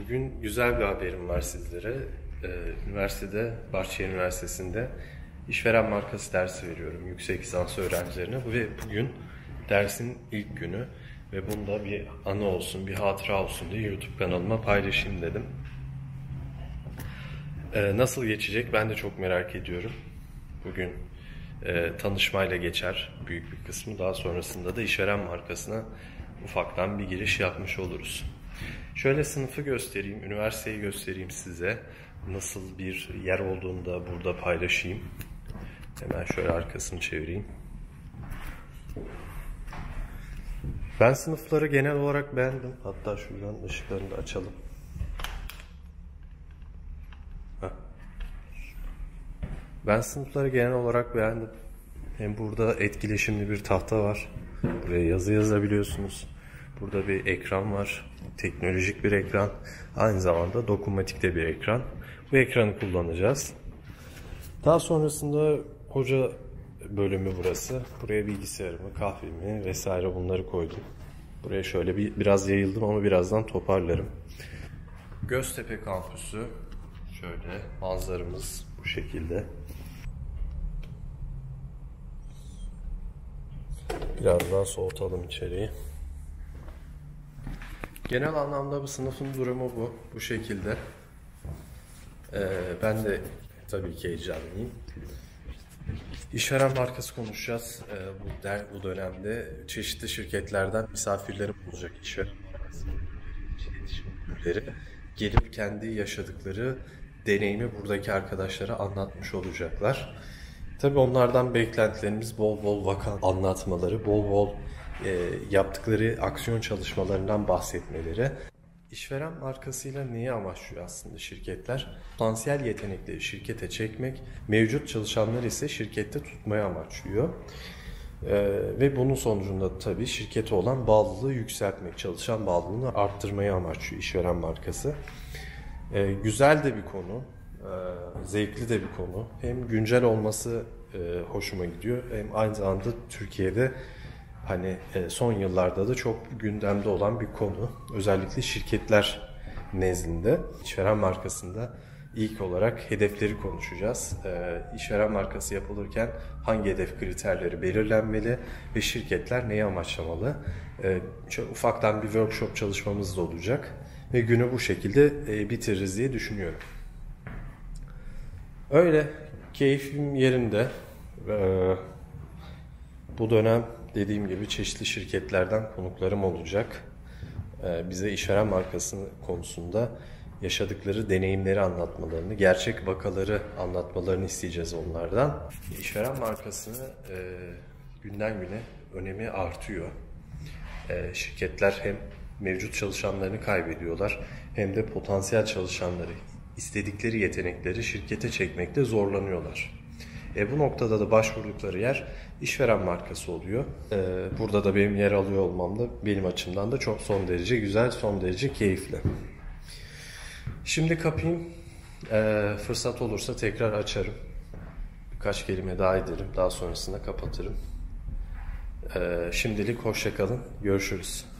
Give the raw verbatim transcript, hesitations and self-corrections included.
Bugün güzel bir haberim var sizlere. Ee, üniversitede, Bahçeşehir Üniversitesi'nde işveren markası dersi veriyorum yüksek lisans öğrencilerine. Ve bugün dersin ilk günü ve bunda bir anı olsun, bir hatıra olsun diye YouTube kanalıma paylaşayım dedim. Ee, nasıl geçecek ben de çok merak ediyorum. Bugün e, tanışmayla geçer büyük bir kısmı. Daha sonrasında da işveren markasına ufaktan bir giriş yapmış oluruz. Şöyle sınıfı göstereyim, üniversiteyi göstereyim size. Nasıl bir yer olduğunu da burada paylaşayım. Hemen şöyle arkasını çevireyim. Ben sınıfları genel olarak beğendim. Hatta şuradan ışıklarını da açalım. Heh. Ben sınıfları genel olarak beğendim. Hem burada etkileşimli bir tahta var. Buraya yazı yazabiliyorsunuz. Burada bir ekran var. Teknolojik bir ekran. Aynı zamanda dokunmatik de bir ekran. Bu ekranı kullanacağız. Daha sonrasında hoca bölümü burası. Buraya bilgisayarımı, kahvemi vesaire bunları koydum. Buraya şöyle bir biraz yayıldım ama birazdan toparlarım. Göztepe kampüsü. Şöyle manzaramız bu şekilde. Biraz daha soğutalım içeriği. Genel anlamda bu sınıfın durumu bu. Bu şekilde. Ee, ben de tabii ki heyecanlıyım. İşveren markası konuşacağız. Ee, bu, der, bu dönemde çeşitli şirketlerden misafirlerim olacak. İşveren markası iletişim müdürleri gelip kendi yaşadıkları deneyimi buradaki arkadaşlara anlatmış olacaklar. Tabii onlardan beklentilerimiz bol bol vaka anlatmaları, bol bol e, yaptıkları aksiyon çalışmalarından bahsetmeleri. İşveren markasıyla neyi amaçlıyor aslında şirketler? Potansiyel yetenekleri şirkete çekmek, mevcut çalışanları ise şirkette tutmaya amaçlıyor. E, ve bunun sonucunda tabii şirkete olan bağlılığı yükseltmek, çalışan bağlılığını arttırmayı amaçlıyor işveren markası. E, güzel de bir konu. Zevkli de bir konu. Hem güncel olması e, hoşuma gidiyor. Hem aynı zamanda Türkiye'de hani e, son yıllarda da çok gündemde olan bir konu. Özellikle şirketler nezdinde. İşveren markasında ilk olarak hedefleri konuşacağız. E, işveren markası yapılırken hangi hedef kriterleri belirlenmeli ve şirketler neyi amaçlamalı? E, şöyle ufaktan bir workshop çalışmamız da olacak ve günü bu şekilde e, bitiririz diye düşünüyorum. Öyle, keyfim yerinde. Ee, bu dönem dediğim gibi çeşitli şirketlerden konuklarım olacak. Ee, bize işveren markası konusunda yaşadıkları deneyimleri anlatmalarını, gerçek vakaları anlatmalarını isteyeceğiz onlardan. İşveren markasını e, günden güne önemi artıyor. E, şirketler hem mevcut çalışanlarını kaybediyorlar hem de potansiyel çalışanları, istedikleri yetenekleri şirkete çekmekte zorlanıyorlar. E bu noktada da başvurdukları yer işveren markası oluyor. E, burada da benim yer alıyor olmam da benim açımdan da çok son derece güzel, son derece keyifli. Şimdi kapayım. E, fırsat olursa tekrar açarım. Birkaç kelime daha ederim. Daha sonrasında kapatırım. E, şimdilik hoşça kalın. Görüşürüz.